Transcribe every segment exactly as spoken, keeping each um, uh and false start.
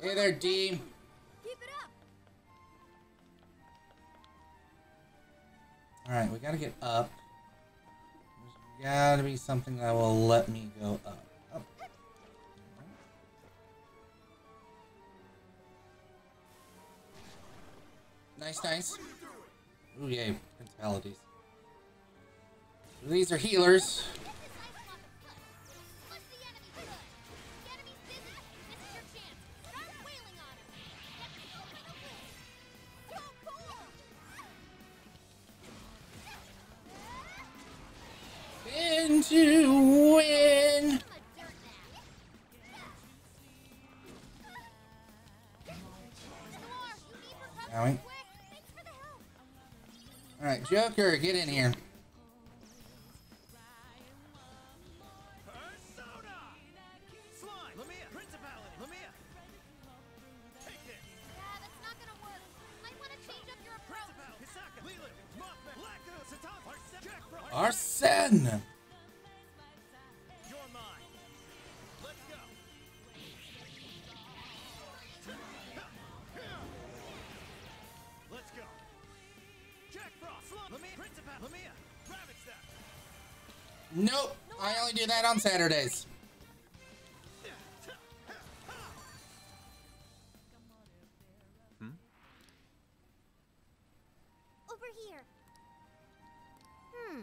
Hey there, D. Keep it up. Alright, we gotta get up. There's gotta be something that will let me go up. Up. Nice, nice. Ooh, yay. Principalities. These are healers. To win. Going. All right, Joker, get in here. Arsene. Nope, I only do that on Saturdays. Hmm? Over here. Hmm.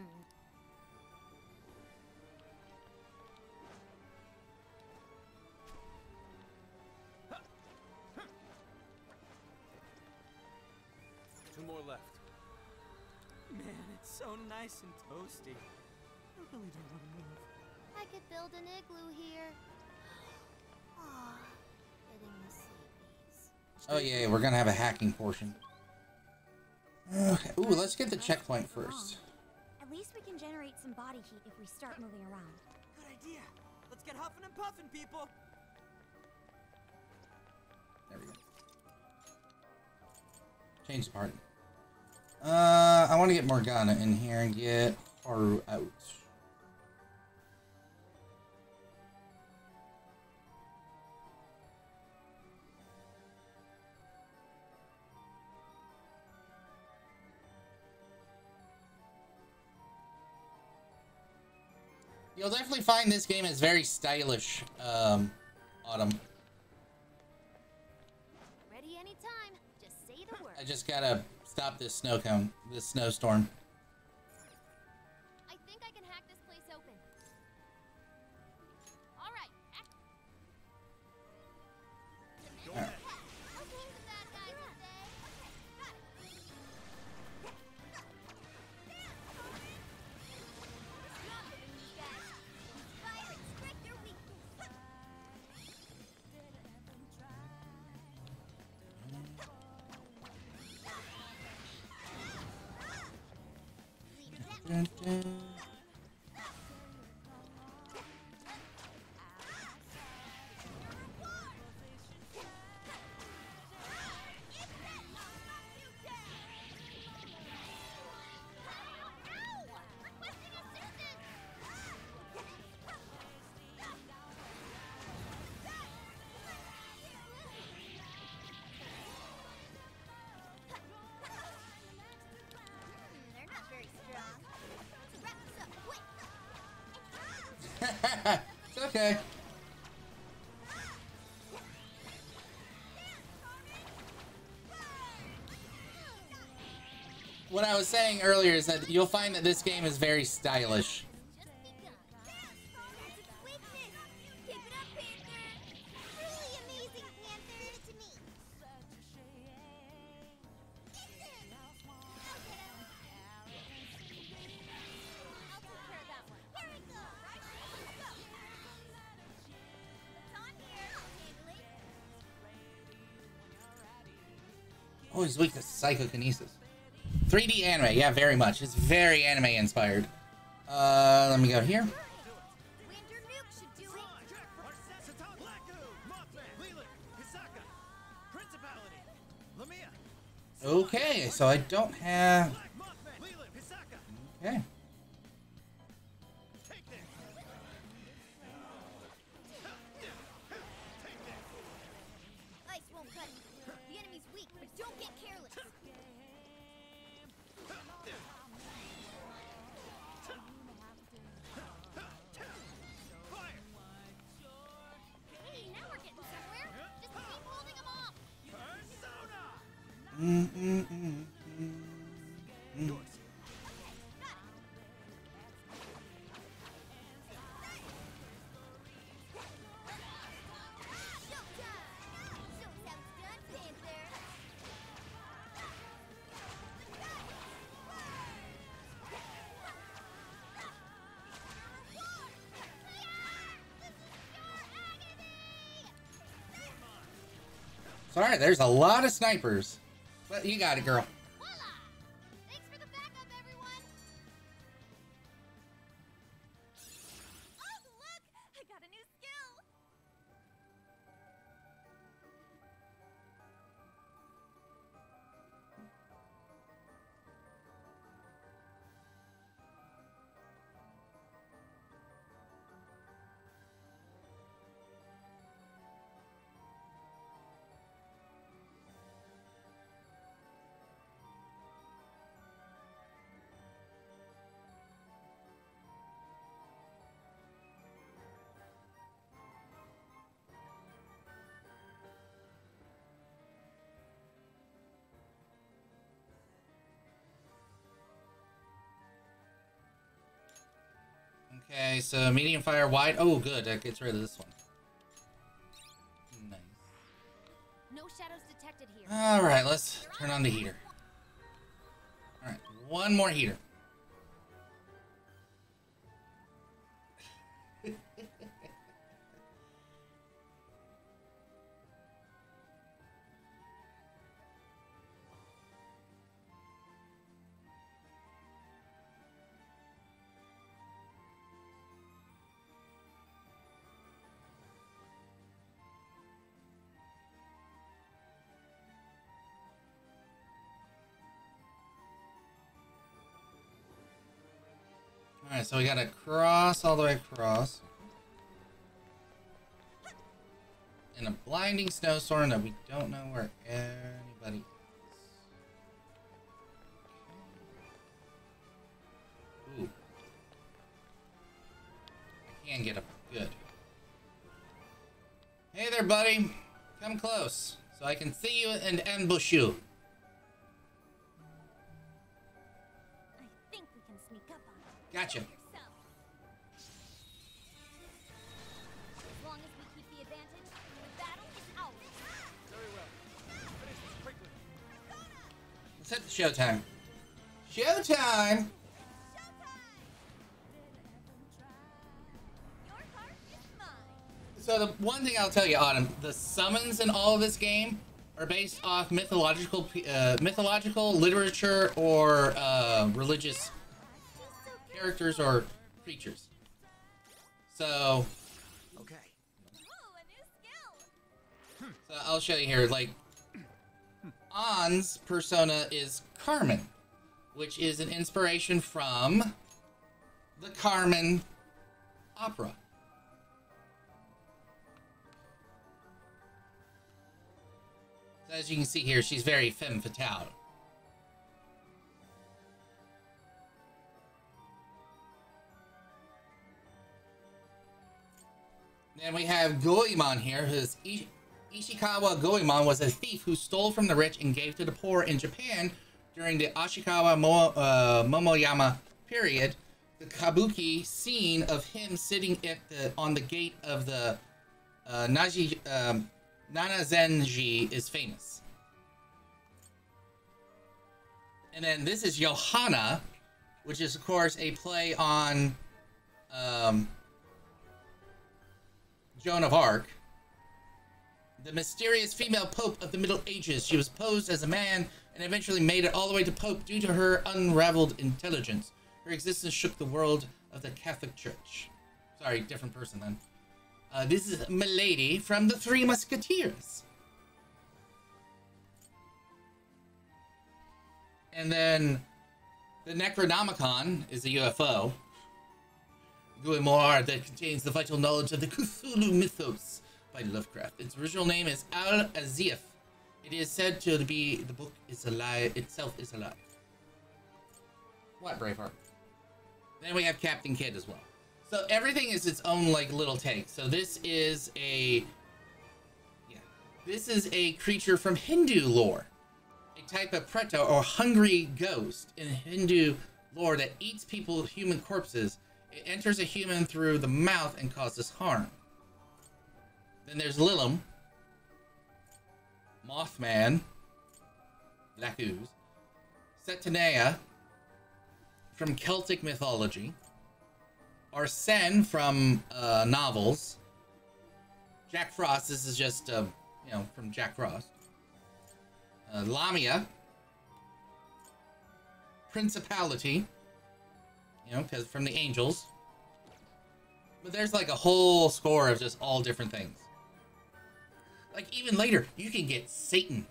Two more left. Man, it's so nice and toasty. I really don't want to move. I could build an igloo here. Ah, getting the sleepies. Oh yeah, we're gonna have a hacking portion. Okay. Ooh, let's get the checkpoint first. At least we can generate some body heat if we start moving around. Good idea. Let's get huffing and puffing, people. There we go. Change the part. Uh, I want to get Morgana in here and get Haru out. You'll definitely find this game is very stylish, um, Autumn. Ready anytime. Just say the word. I just gotta stop this snow cone, this snowstorm. I think I can hack this place open. All right. Act All right. okay, the bad guys today. Okay, got it. Fire and strike their weakness. Dun, dun. They're not very strong. Let's wrap this up quick. It's okay. What I was saying earlier is that you'll find that this game is very stylish. Just begun. That's its weakness. Keep it up, Panther. Truly amazing, Panther. To me. I'll take care of that one. Here we go. Let's go. It's on here. I'll handle it. Oh, he's weak to psychokinesis. three D anime, yeah, very much. It's very anime inspired. Uh, let me go here. Winter Nuke should do it. Okay, so I don't have. Okay. Oi, Mm, mm, mm, mm, mm. Sorry, there's a lot of snipers. But you got it, girl. Voila! Thanks for the backup, everyone! Oh, look! I got a new skill! Okay, so medium fire wide. Oh, good. That gets rid of this one. Nice. No shadows detected here. All right, let's turn on the heater. All right, one more heater. Alright, so we gotta cross all the way across. In a blinding snowstorm that we don't know where anybody is. Okay. Ooh. I can get up. Good. Hey there, buddy. Come close so I can see you and ambush you. Gotcha. As long as we keep the advantage, the battle is ours. Very well. Finish this quickly. Let's hit the showtime. Showtime! Your heart is mine. So the one thing I'll tell you, Autumn, the summons in all of this game are based off mythological, uh, mythological literature or uh, religious characters or creatures. So, Okay. Ooh, a new skill. so I'll show you here. Like, Ann's persona is Carmen, which is an inspiration from the Carmen opera. So as you can see here, she's very femme fatale. Then we have Goemon here, who's Ish Ishikawa Goemon was a thief who stole from the rich and gave to the poor in Japan during the Ashikawa Mo uh, Momoyama period. The kabuki scene of him sitting at the on the gate of the uh, Naji um, Nanazenji is famous. And then this is Johanna, which is of course a play on um, Joan of Arc, the mysterious female pope of the Middle Ages. She was posed as a man and eventually made it all the way to pope due to her unraveled intelligence. Her existence shook the world of the Catholic Church. Sorry, different person then. Uh, this is Milady from the Three Musketeers. And then the Necronomicon is a U F O. Grimoire that contains the vital knowledge of the Cthulhu mythos by Lovecraft. Its original name is Al Azif. It is said to be the book is alive itself is alive. What, Braveheart? Then we have Captain Kidd as well. So everything is its own like little take. So this is a yeah, this is a creature from Hindu lore. a type of preta or hungry ghost in Hindu lore that eats people, human corpses. It enters a human through the mouth and causes harm. Then there's Lilim, Mothman, Black Ooze, Satanea from Celtic mythology, Arsene from uh, novels, Jack Frost. This is just uh, you know, from Jack Frost. Uh, Lamia, Principality, you know, because from the angels. But there's like a whole score of just all different things. Like even later, you can get Satan.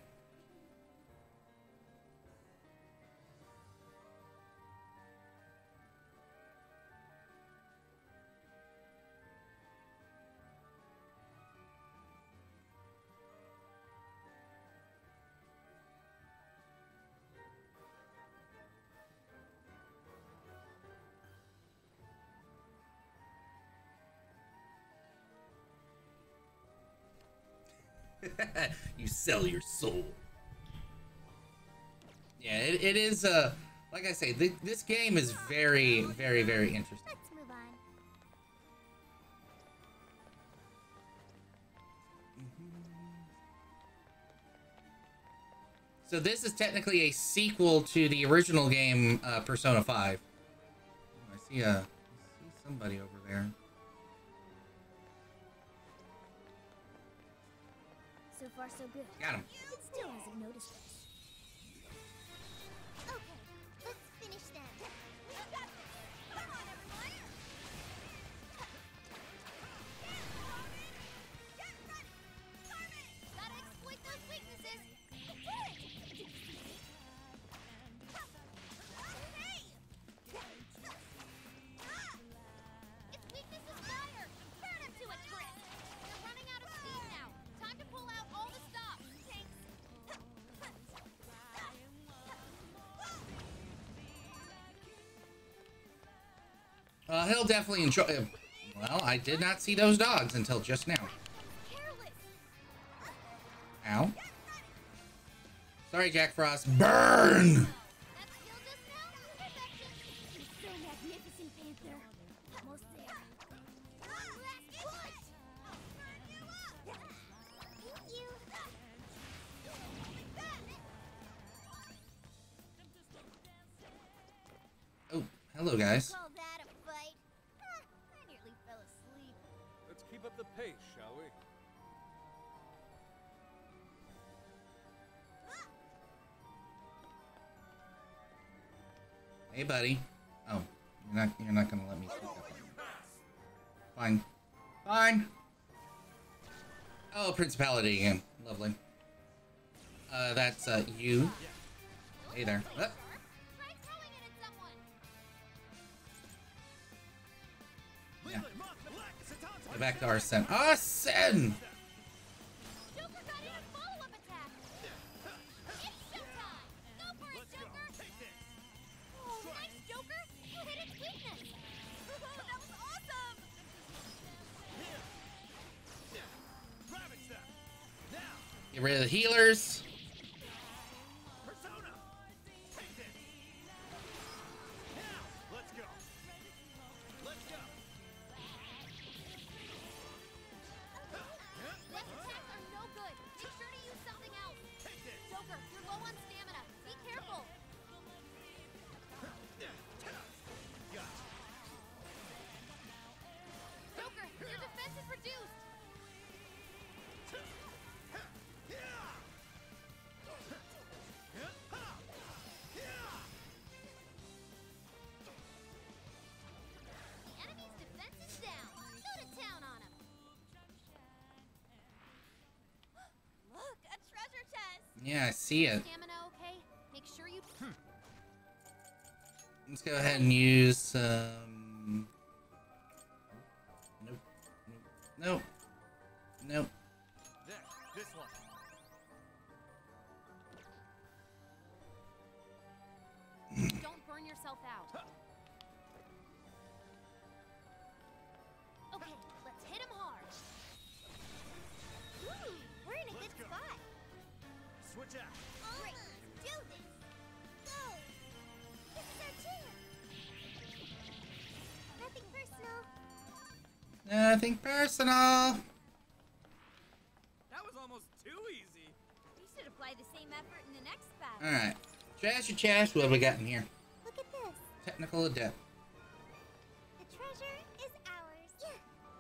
You sell your soul. Yeah, it, it is, uh, like I say, th this game is very, very, very interesting. Let's move on. So this is technically a sequel to the original game, uh, Persona five. I see, uh, I see somebody over there. So far, so good. Got him. It still hasn't noticed us. Okay, let's finish them. We got this. Come on, everyone. Get ready. Carmen, gotta exploit those weaknesses. Do it. Hey. Its weakness is fire. Burn him to a crisp. We're running out of steam now. Time to pull out all the stops. Thanks. Uh, he'll definitely enjoy it. Well, I did not see those dogs until just now. Careless. Ow. Sorry, Jack Frost. Burn! That skill just now? Perfection. You're so magnificent, Panther. Almost there. Last push. Thank you. Oh, hello, guys. Call that a fight? Ah, I nearly fell asleep. Let's keep up the pace, shall we? Hey, buddy. Oh, you're not you're not gonna let me speak up. Fine. Fine. Oh, Principality again. Lovely. Uh, that's uh you. Hey there. Uh, Try throwing it at someone. yeah. Get back to Arsene. Arsene! Joker got in a follow-up attack. It's showtime. Go for it, Joker. Oh, nice, Joker. You hit its weakness. That was awesome. Get rid of the healers. Persona! Take this! Let's go! Let's go! Next attacks are no good. Make sure to use something else. Joker, you're low on stamina. Be careful. Joker, your defense is reduced. The enemy's defense is down. Go to town on him. Look, a treasure chest. Yeah, I see it. Stamina okay? Make sure you... Let's go ahead and use um Nope. Nope. Nope. Next, this one. Don't burn yourself out. Okay, let's hit him hard. Ooh, we're in a good spot. Switch out. Great. Nothing personal. That was almost too easy. We should apply the same effort in the next battle. Alright. Trash or trash, what have we got in here? Look at this. Technical adept. The treasure is ours. Yeah.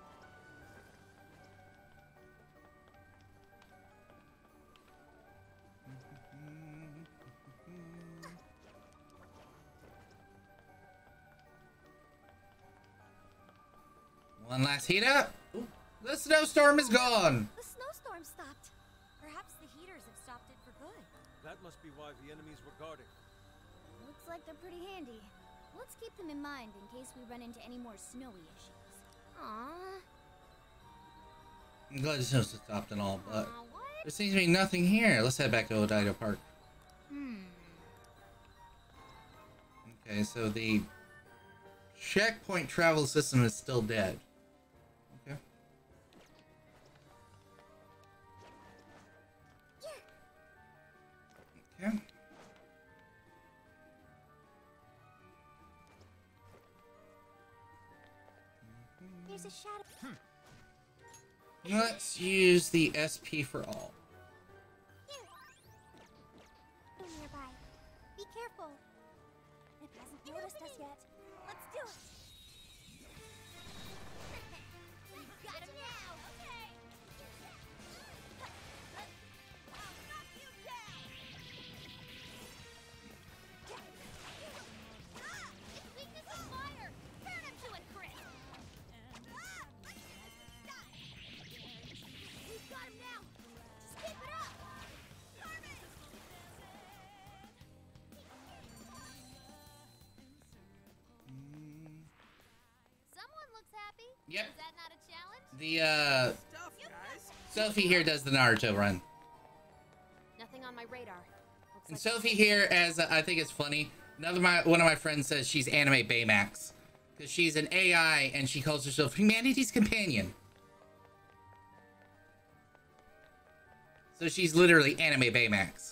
One last heat up. Ooh, the snowstorm is gone. The snowstorm stopped. Perhaps the heaters have stopped it for good. That must be why the enemies were guarding. Looks like they're pretty handy. Let's keep them in mind in case we run into any more snowy issues. Aww. I'm glad the snow stopped and all, but Aw, what? there seems to be nothing here. Let's head back to Odaido Park. Hmm. Okay, so the checkpoint travel system is still dead. Okay. Okay. There's a shadow. Let's use the S P for all. Here. Nearby. Be careful. It hasn't noticed us yet. Let's do it. Got him now. Okay. I'll knock you down. Ah, its weakness is fire. Turn him to it, Chris. Ah, stop. We've got him now. Just keep it up. Carmen. Someone looks happy. Yep. Is that not a challenge? The uh Stuff, guys. Sophie here does the Naruto run. Nothing on my radar. Looks And like Sophie here, as uh, I think it's funny, another my one of my friends says she's anime Baymax. Because she's an A I and she calls herself humanity's companion. So she's literally anime Baymax.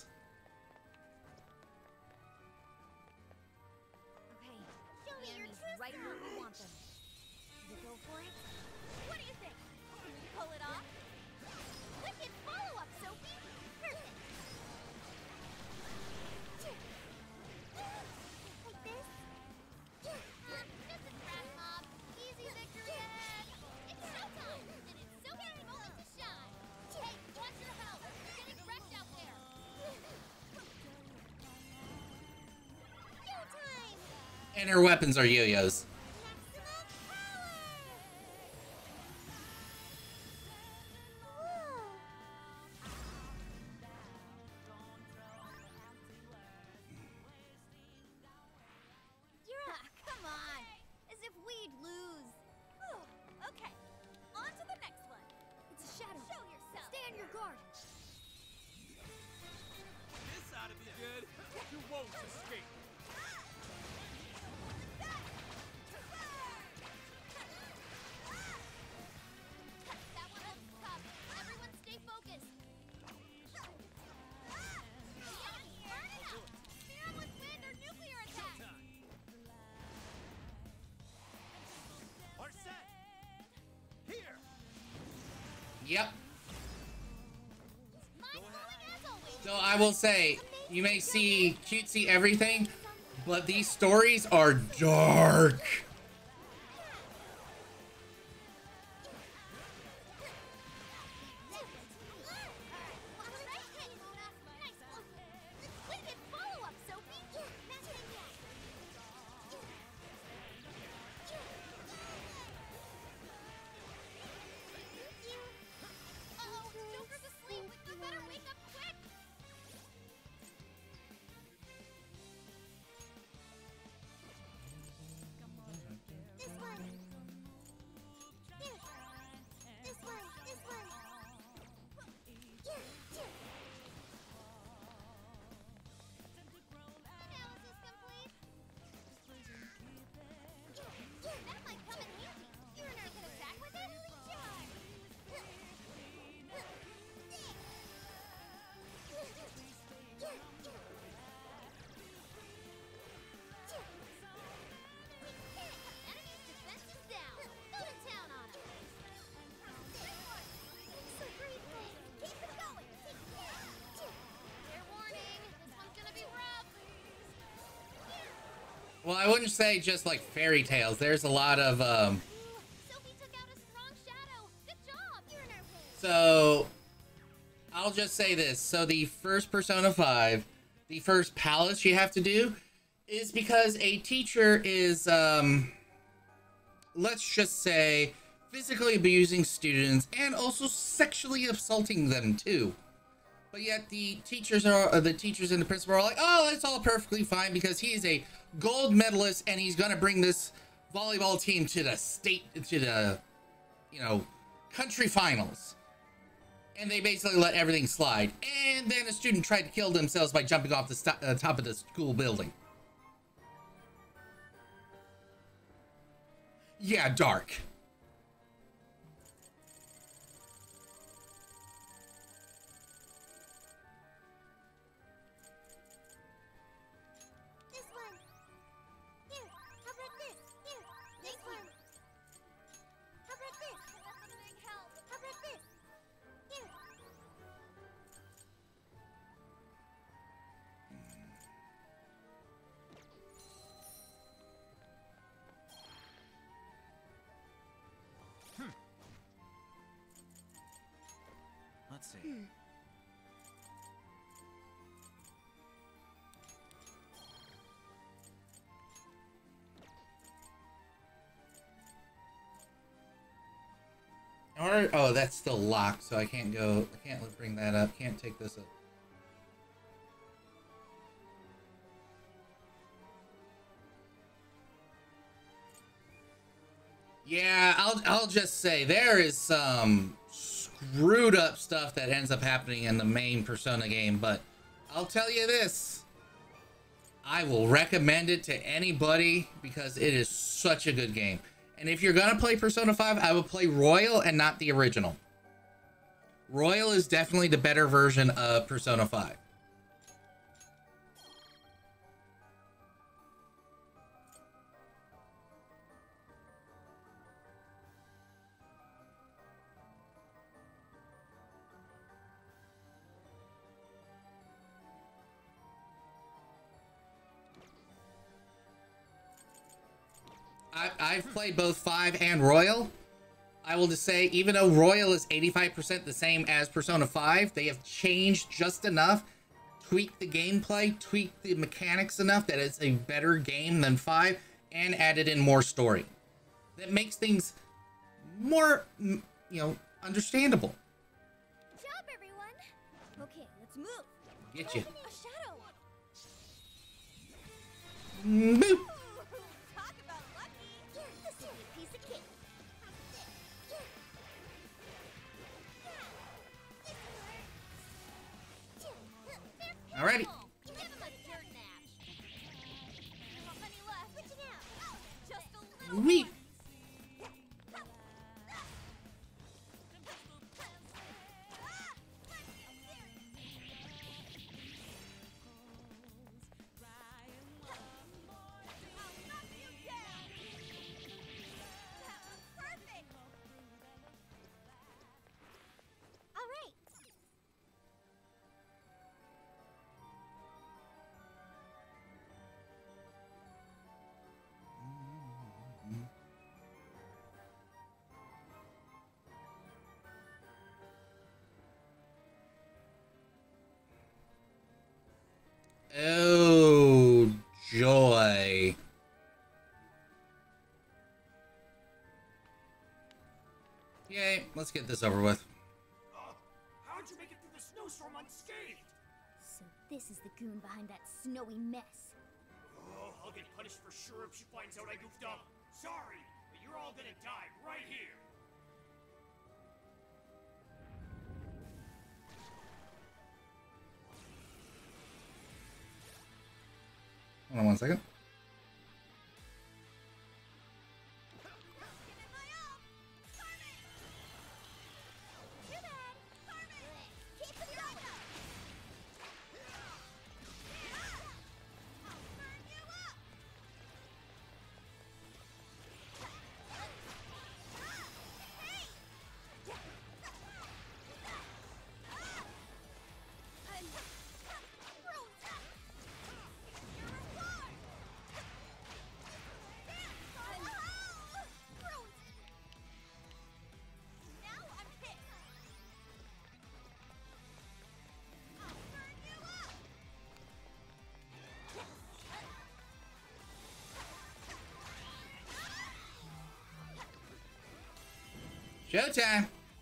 Okay. Show me your true right where we want them. You go for it? What do you think? Can you pull it off? Wicked follow-up, Sophie! Perfect! Like this? This is Rat Mob. Easy victory ahead! It's showtime! And it's Sophie's moment to shine! Hey, watch your health! You're getting wrecked out there! Showtime! And her weapons are yo-yos. Maximum power! Whoa! You're up. Come on. As if we'd lose. Okay. On to the next one. It's a shadow. Show yourself. Stay on your guard. This ought to be good. You won't escape. That one looks tough. Everyone stay focused. Burn it up. Spear 'em with wind or nuclear attack. Are set. Here. Yep. Mind-blowing as always. So I will say, you may see cutesy everything, but these stories are dark. Wicked follow-up, Sophie. Uh-oh, Joker's asleep. We better wake up quick. Well, I wouldn't say just like fairy tales. There's a lot of um. Sophie took out a strong shadow. Good job. You're in our way. So I'll just say this. So the first Persona five, the first palace you have to do is because a teacher is um. let's just say physically abusing students and also sexually assaulting them too. But yet the teachers are uh, the teachers and the principal are like, oh, it's all perfectly fine because he's a gold medalist and he's gonna bring this volleyball team to the state to the, you know, country finals. And they basically let everything slide. And then a student tried to kill themselves by jumping off the st uh, top of the school building. Yeah, dark. This one. Here. How about this? Here. This one. How about this? That's a big help. How about this? Here. Let's see. Or, oh, that's still locked, so I can't go. I can't bring that up. Can't take this up. Yeah, I'll I'll just say there is some screwed up stuff that ends up happening in the main Persona game, but I'll tell you this. I will recommend it to anybody because it is such a good game. And if you're gonna play Persona five, I would play Royal and not the original. Royal is definitely the better version of Persona five. I, I've played both five and Royal. I will just say, even though Royal is eighty-five percent the same as Persona five, they have changed just enough, tweaked the gameplay, tweaked the mechanics enough that it's a better game than five, and added in more story. That makes things more, you know, understandable. Good job, everyone. Okay, let's move. Get you. A shadow. Boop. Ooh, talk about lucky. Here, the sweet piece of cake. Here. Yeah. Alrighty. Give him a dirt match. How many left? Switching out. Just a little Weep. more. All right. Oh, joy. Yay, let's get this over with. Uh, how'd you make it through the snowstorm unscathed? So this is the goon behind that snowy mess. Oh, I'll get punished for sure if she finds out I goofed up. Sorry, but you're all gonna die right here. Hold on one second. Showtime.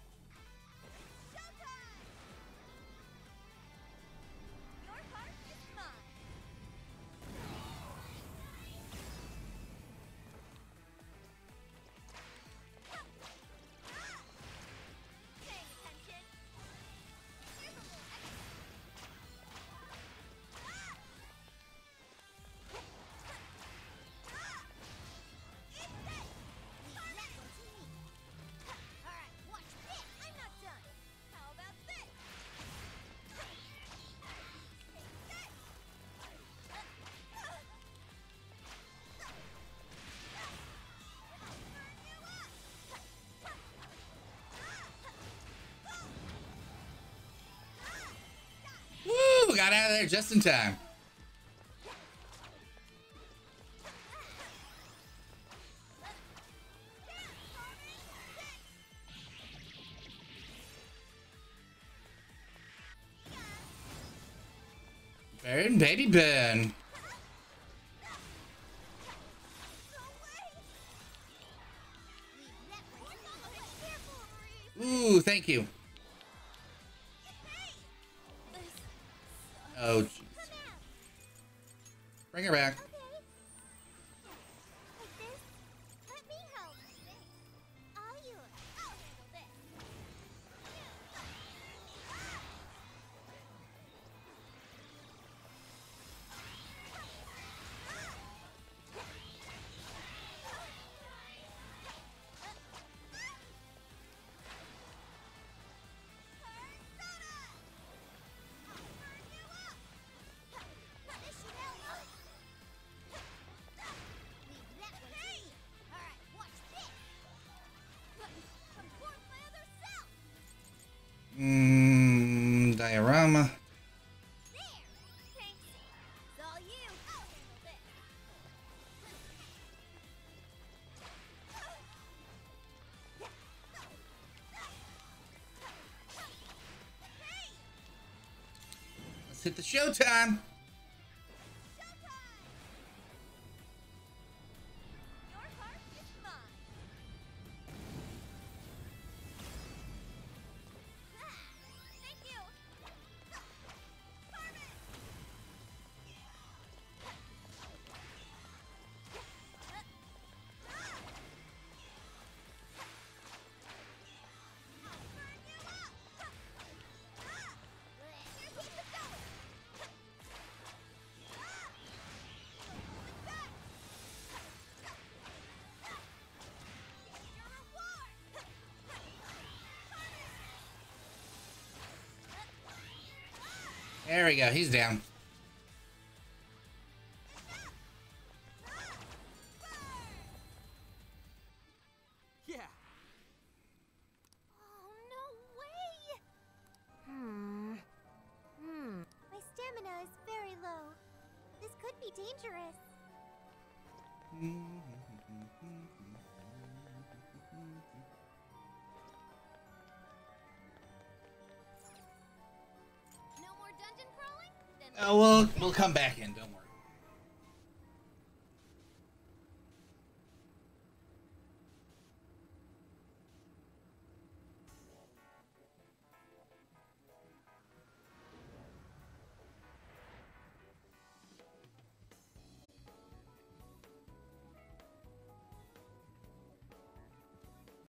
Your heart is mine. Paying attention. Here's a little extra. Alright, watch this! I'm not done! How about this? Take Woo! Got out of there just in time. Burn, baby, burn. Ooh, thank you. Oh, jeez. Bring her back. Like this? Let me help. All yours. I'll handle this. Mmm, diorama. Let's hit the showtime. There we go. He's down. Yeah. Oh, no way! Hmm. Hmm. My stamina is very low. This could be dangerous. No more dungeon crawling? Then Oh, we'll we'll come back in. Don't worry.